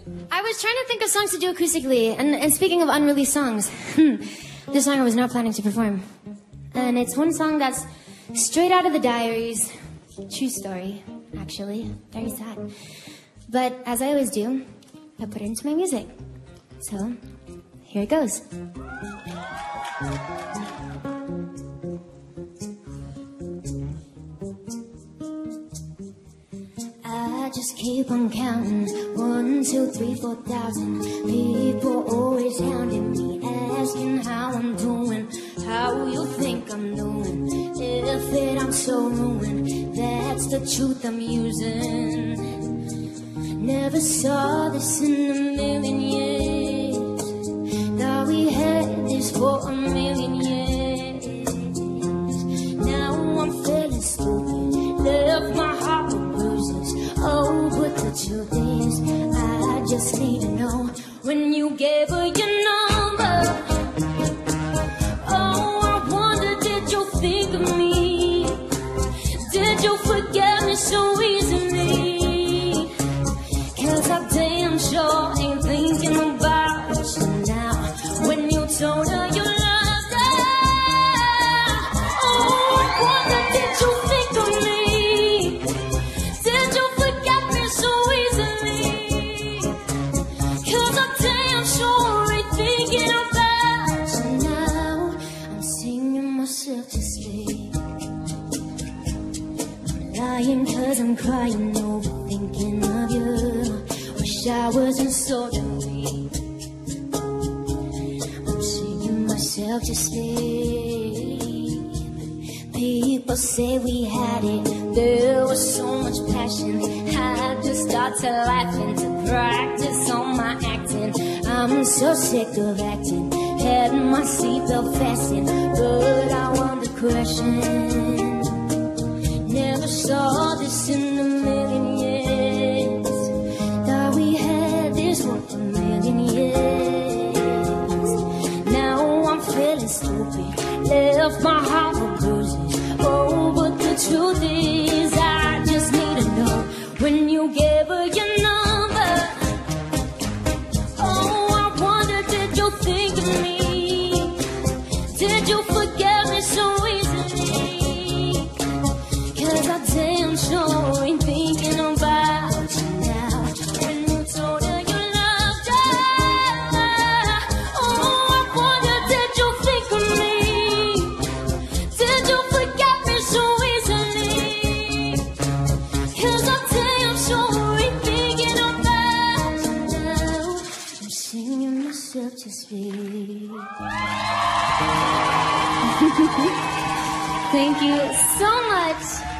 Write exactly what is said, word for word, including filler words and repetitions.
I was trying to think of songs to do acoustically, and, and speaking of unreleased songs, this song I was not planning to perform. And it's one song that's straight out of the diaries. True story, actually. Very sad. But as I always do, I put it into my music. So, here it goes. I just keep on counting. One, two, three, four thousand. People always hounding me, asking how I'm doing, how you think I'm doing. If it I'm so ruined, that's the truth I'm using. Never saw this in a million years. Thought we had this for a million years. Now I'm feeling stupid, left my heart with bruises. Oh, but the truth is, I just need to know when you gave her your number. Oh, I wonder, did you think of me? Did you forget me so easily? Cause I damn sure ain't thinking about you now. When you told her you loved her, oh, I wonder, did you think of me? Did you forget me so easily? Cause I damn sure ain't thinking about you now. I'm singing myself to sleep. I'm lying cause I'm crying over thinking of you. Wish I wasn't so weak. I'm singing myself to sleep. People say we had it, there was so much passion. I just started laughing to practice on my acting. I'm so sick of acting, had my seatbelt fastened, but I wonder crashing. Never saw this in a million years. Thought we had this for a million years. Now I'm feeling stupid, left my heart with bruises. Oh, but the truth is, I just need to know when you gave her your number. Oh, I wonder, did you think of me? Did you forget me so easily? Cause I damn sure ain't thinking about you now. When you told her you loved her, oh, I wonder, did you think of me? Did you forget me so easily? Cause I damn sure ain't thinking about you now. I'm singing myself to sleep. Thank you so much.